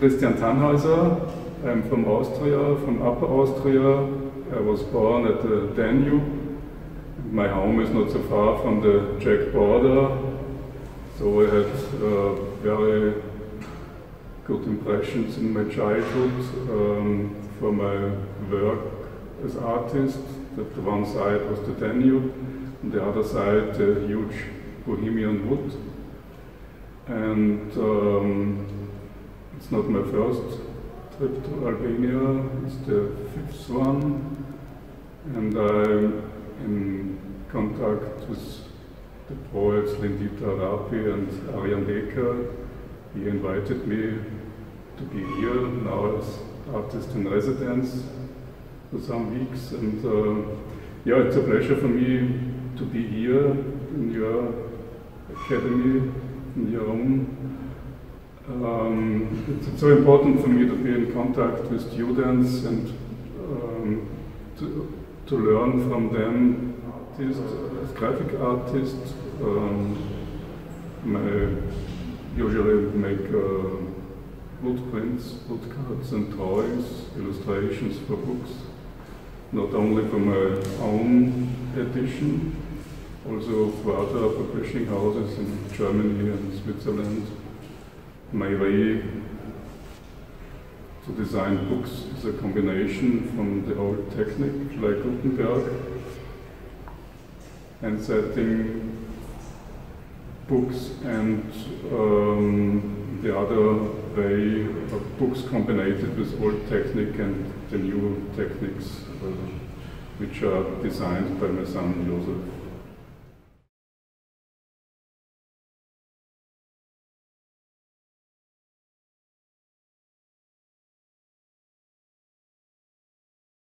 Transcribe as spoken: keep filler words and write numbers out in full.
Christian Tannhäuser. I'm from Austria, from Upper Austria. I was born at the Danube. My home is not so far from the Czech border, so I had uh, very good impressions in my childhood um, for my work as artist. That the one side was the Danube, on the other side the huge Bohemian wood. And um, it's not my first trip to Albania, it's the fifth one. And I'm in contact with the poets Lindita Arapi and Arjan Leker. He invited me to be here now as artist in residence for some weeks. And uh, yeah, it's a pleasure for me to be here in your academy, in your own. Um, it's, it's so important for me to be in contact with students and um, to, to learn from them. Artists, as graphic artists, um, I usually make uh, wood prints, woodcuts and drawings, illustrations for books, not only for my own edition, also for other publishing houses in Germany and Switzerland. My way to design books is a combination from the old technique, like Gutenberg, and setting books, and um, the other way of books combined with old technique and the new techniques, uh, which are designed by my son Joseph.